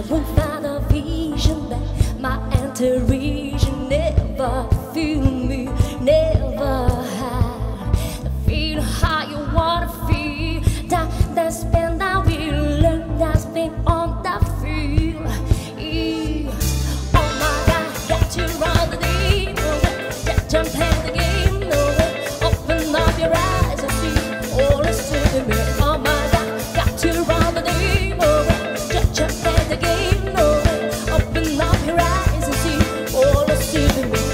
won't find a vision that my intuition never feel me, never had. Feel how you wanna feel. That's been that we learn. That's been on that feel. Oh my God, got to run the deep. Got to play the game. No way. Open up your eyes and see all is to the mirror. Oh my God, got to run the deep. Got to play the game. No way. Open up your eyes and see all is to the mirror.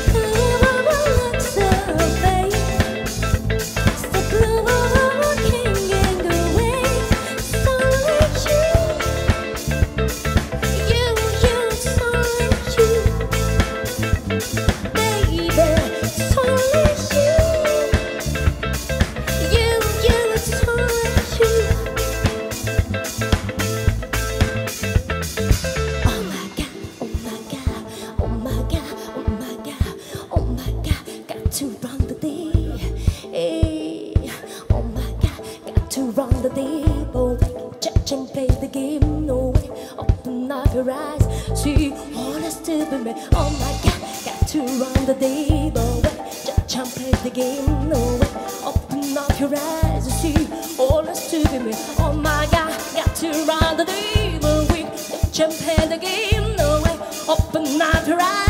To run the day, hey. Oh my God, got to run the day, boy. Judge and play the game, no way. Open up your eyes, see all is to be made. Oh my God, got to run the day, boy. Judge and play the game, no way. Open up your eyes, see all is to be made. Oh my God, got to run the day, boy. Judge and play the game, no way. Open up your eyes.